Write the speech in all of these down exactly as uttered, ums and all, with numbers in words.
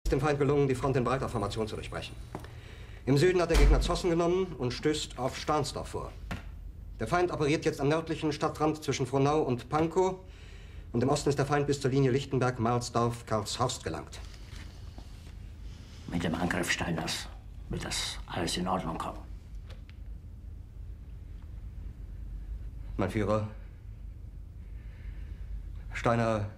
dem Feind gelungen, die Front in breiter Formation zu durchbrechen. Im Süden hat der Gegner Zossen genommen und stößt auf Stahnsdorf vor. Der Feind operiert jetzt am nördlichen Stadtrand zwischen Frohnau und Pankow. Und im Osten ist der Feind bis zur Linie Lichtenberg-Marsdorf-Karlshorst gelangt. Mit dem Angriff Steiners wird das alles in Ordnung kommen. Mein Führer, Steiner...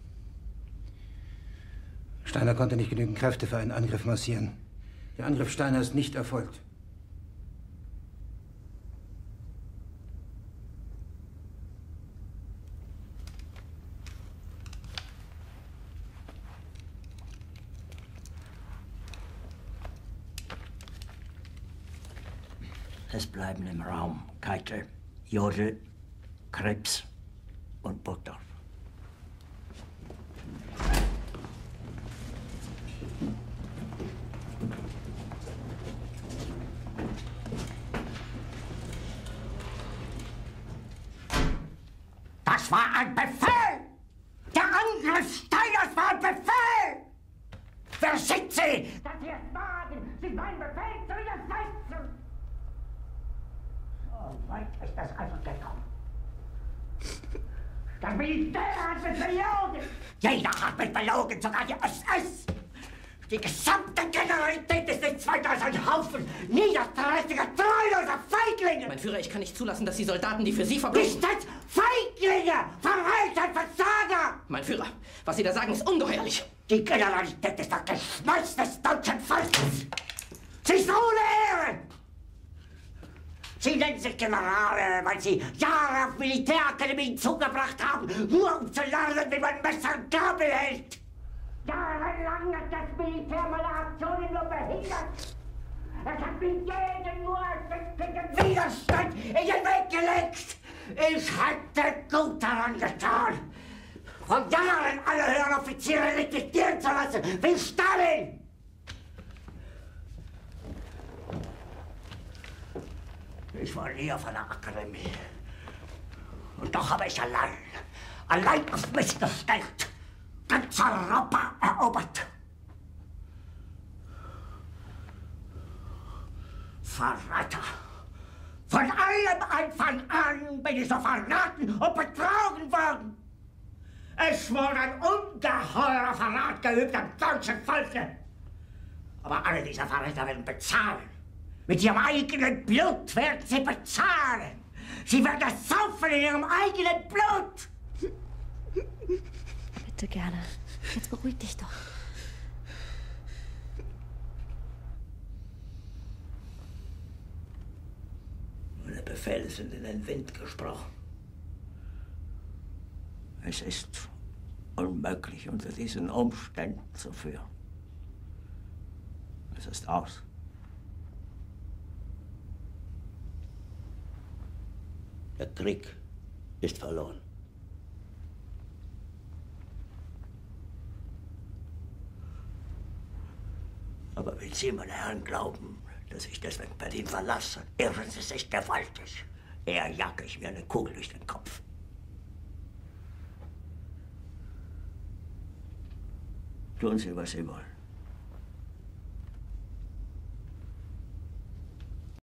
Steiner konnte nicht genügend Kräfte für einen Angriff massieren. Der Angriff Steiner ist nicht erfolgt. Es bleiben im Raum Keitel, Jodl, Krebs und Burgdorf. Das war ein Befehl! Der Angriff Steiners war ein Befehl! Wer schickt Sie? Dass Sie es wagen, sich meinen Befehl zu widersetzen! So weit ist das also gekommen. Das Militär hat mich belogen! Jeder hat mich belogen, sogar die S S! Die gesamte Generalität ist nichts weiter als ein Haufen niederträchtiger, treuloser Feiglinge! Mein Führer, ich kann nicht zulassen, dass die Soldaten, die für Sie verbringen... Nicht als Feiglinge! Verreiter, Versager! Mein Führer, was Sie da sagen, ist ungeheuerlich! Die Generalität ist das Geschmeiß des deutschen Volkes! Sie ist ohne Ehre! Sie nennen sich Generale, weil Sie Jahre auf Militärakademien zugebracht haben, nur um zu lernen, wie man Messer und Gabel hält! Jahrelang hat das Militär meine Aktionen nur behindert. Es hat mir jeden nur ersichtlichen Widerstand in den Weg gelegt. Ich hätte gut daran getan, von Jahren alle höheren Offiziere liquidieren zu lassen, wie Stalin. Ich war nie auf einer Akademie. Und doch habe ich allein, allein auf mich gestellt, ganz Europa erobert. Verräter! Von allem Anfang an bin ich so verraten und betrogen worden. Es wurde ein ungeheurer Verrat geübt am deutschen Volke. Aber alle diese Verräter werden bezahlen. Mit ihrem eigenen Blut werden sie bezahlen. Sie werden es saufen in ihrem eigenen Blut. Bitte gerne. Jetzt beruhig dich doch. Meine Befehle sind in den Wind gesprochen. Es ist unmöglich, unter diesen Umständen zu führen. Es ist aus. Der Krieg ist verloren. Aber wenn Sie, meine Herren, glauben, dass ich deswegen Berlin verlasse, irren Sie sich gewaltig. Eher jage ich mir eine Kugel durch den Kopf. Tun Sie, was Sie wollen.